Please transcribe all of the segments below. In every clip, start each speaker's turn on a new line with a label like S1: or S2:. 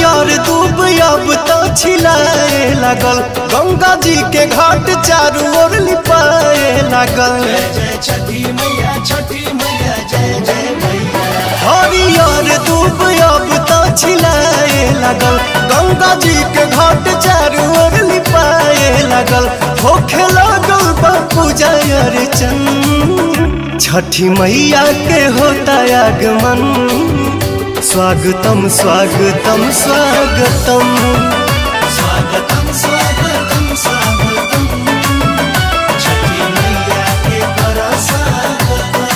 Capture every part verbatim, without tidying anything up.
S1: हरियर दूब अब तो छिलाए लागल, गंगा जी के घाट चारू ओर लिपाए लागल। हरियर दूब अब तो छिलाए लागल, गंगा जी के घाट चारू ओर लिपाए लागल। होखे लागल बा पूजा अर्चन, छठी मैया के होता आगमन। स्वागतम स्वागतम स्वागतम स्वागतम स्वागतम स्वागतम, छठी मैया के करा स्वागतम।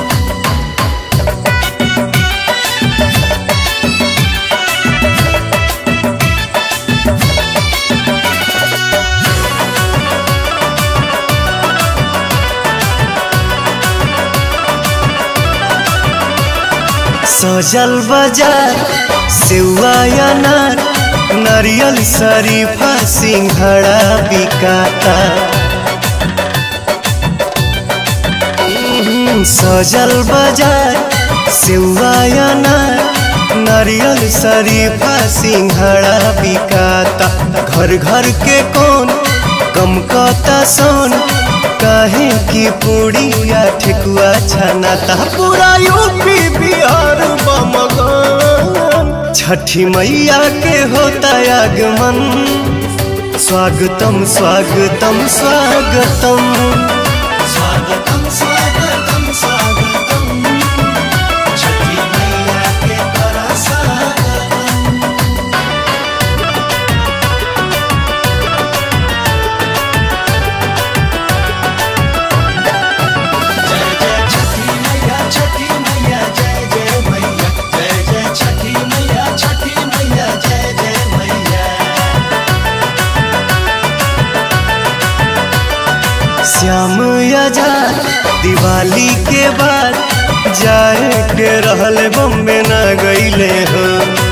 S1: सजल बाजार सेवा अनार, नारियल शरीफा सिंघड़ा बिकाता। सजल बाजार सेवा अनार, नारियल शरीफा सिंघड़ा बिकाता। घर घर के कौन कम कता सोन, काहे की पूड़िया ठेकुआ छनाता। पूरा यूपी बिहार बमगन, छठी मैया के होता आगमन। स्वागतम स्वागतम स्वागतम स्वागतम स्वागतम स्वागतम, छठी मैया के करा स्वागतम। श्याम आजाद दिवाली के बाद जाए के रहल बम्बे न गईले हो।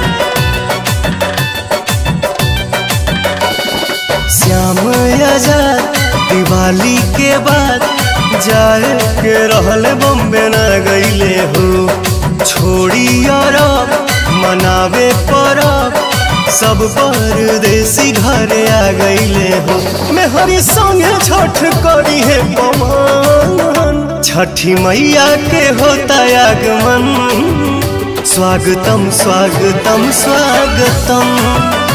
S1: श्याम आजाद दिवाली के बाद जाए के रहल बम्बे न गईले हो। छोड़ी अरब मनावे परब, सब परदेसी घरे आ गईले हो। मैं हरी संगे छठ करी है पवन, छठी मैया के होता आगमन। स्वागतम स्वागतम स्वागतम।